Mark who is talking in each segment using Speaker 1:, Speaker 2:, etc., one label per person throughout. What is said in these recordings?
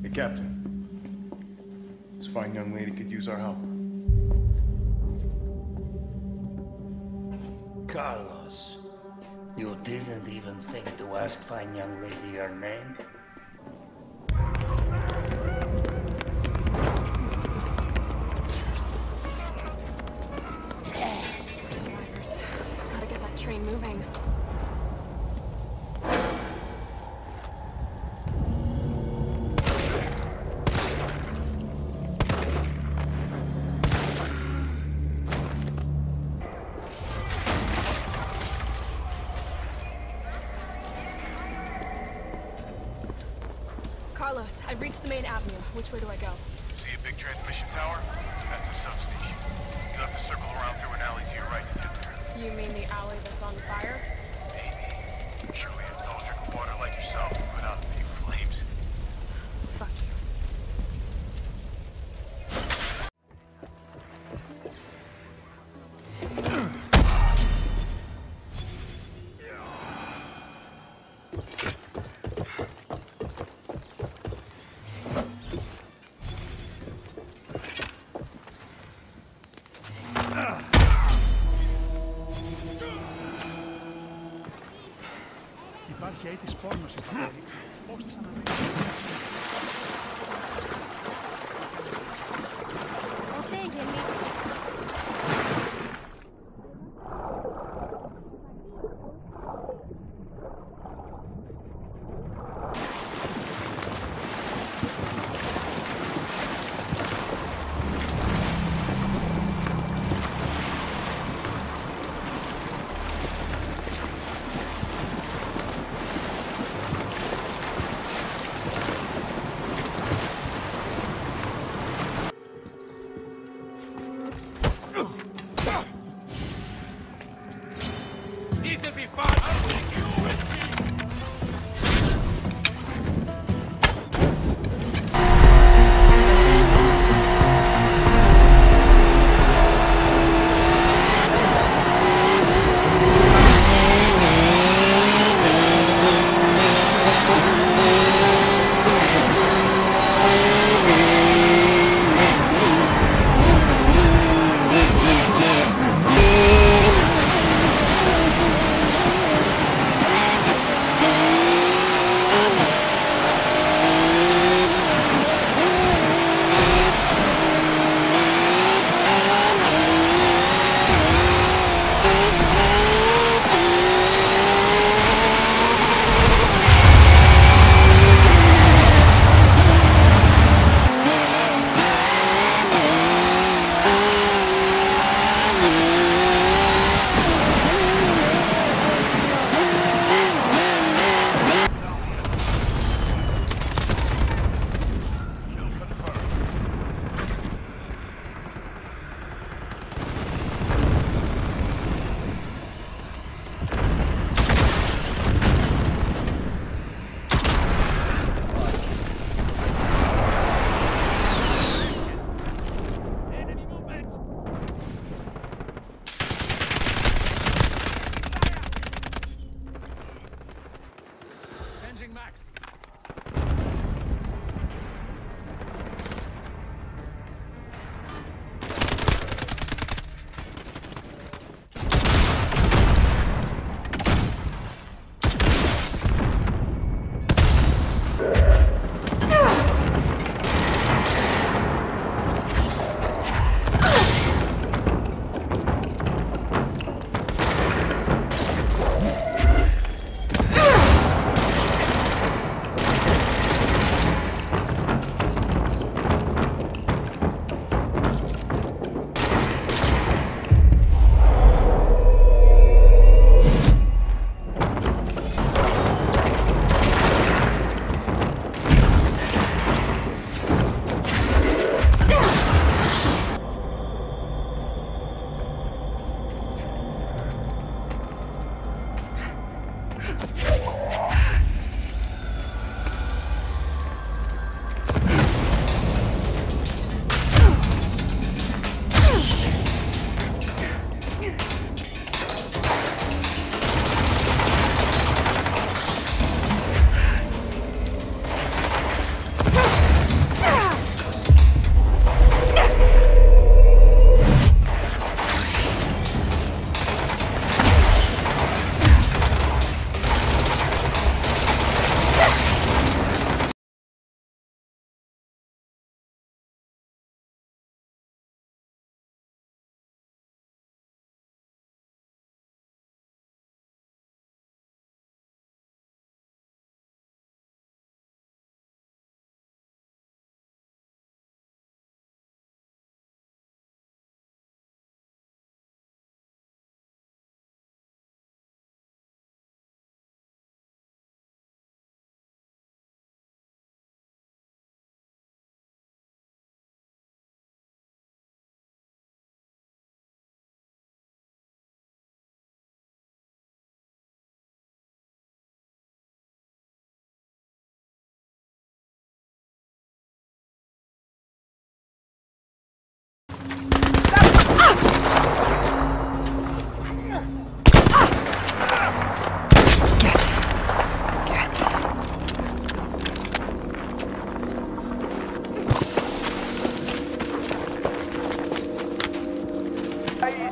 Speaker 1: Captain, this fine young lady could use our help.
Speaker 2: Carlos, you didn't even think to ask fine young lady her name?
Speaker 3: Gotta get that train moving. Carlos, I've reached the main avenue. Which way do I go?
Speaker 1: See a big transmission tower? That's the substation. You'll have to circle around through an alley to your right to get there.
Speaker 3: You mean the alley that's on fire?
Speaker 1: Maybe. Surely a tall drink of water like yourself can put out a few flames.
Speaker 3: Fuck you.
Speaker 4: Υπάρχει αίτης πόρνος στα πόλη. Πώς της αναδείξεις.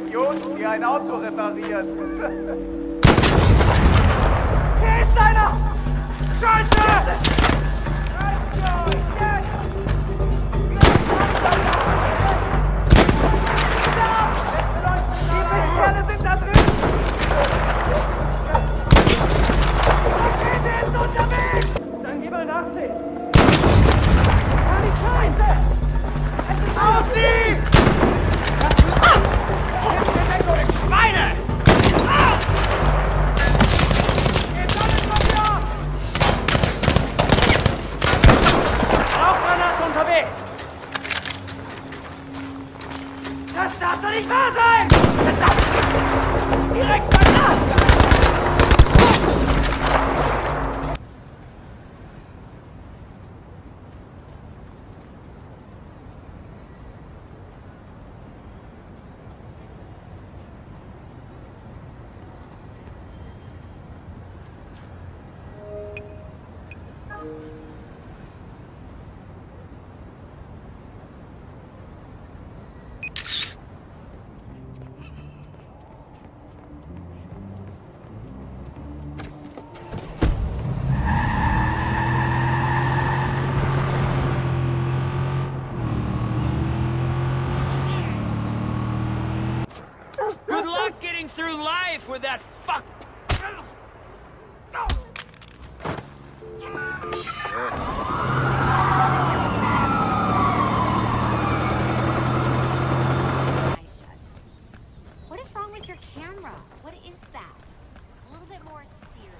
Speaker 5: Idioten, die ein Auto reparieren. Hier ist einer! Scheiße! Die Pistole sind da drin! Rakete ist unterwegs! Dann geh mal nachsehen! Kann nicht Scheiße! Es ist auf sie! Schweine! Geht alles von mir ab! Rauchgranate unterwegs! Das darf doch nicht wahr sein! Direkt danach!
Speaker 6: Good luck getting through life with that fuck.
Speaker 7: What is wrong with your camera? What is that? A little bit more serious.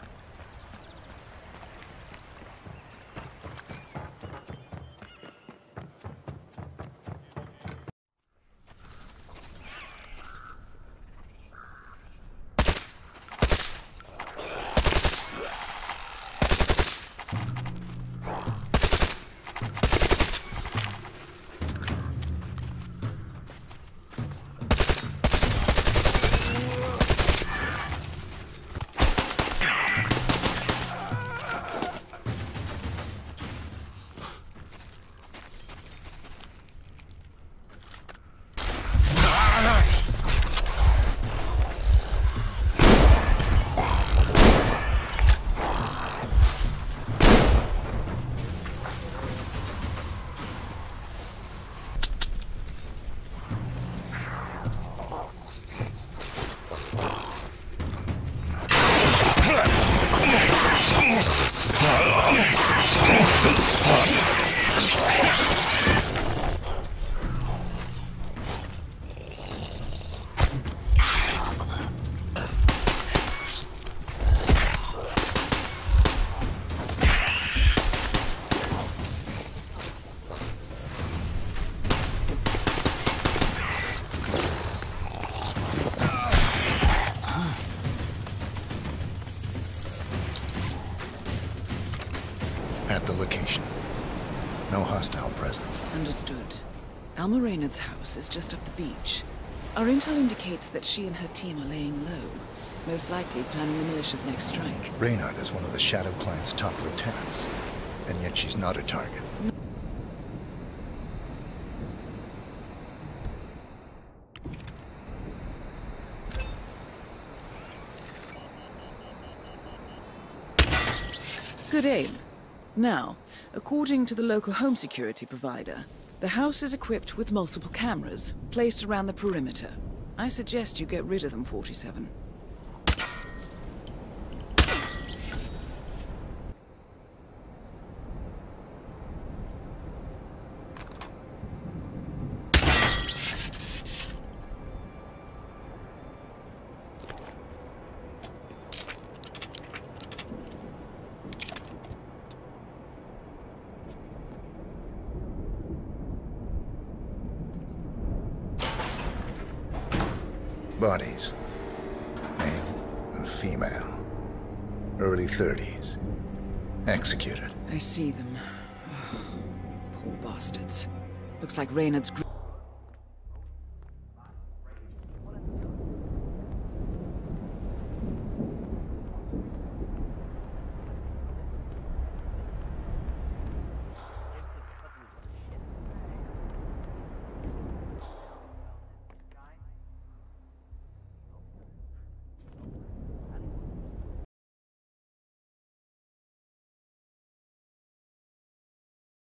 Speaker 8: At the location. No hostile presence.
Speaker 9: Understood. Alma Reynard's house is just up the beach. Our intel indicates that she and her team are laying low, most likely planning the militia's next strike.
Speaker 8: Reynard is one of the Shadow Client's top lieutenants, and yet she's not a target.
Speaker 9: Good aim. Now, according to the local home security provider, the house is equipped with multiple cameras, placed around the perimeter. I suggest you get rid of them, 47.
Speaker 8: Bodies. Male and female. Early 30s. Executed.
Speaker 9: I see them. Poor bastards. Looks like Reynard's group.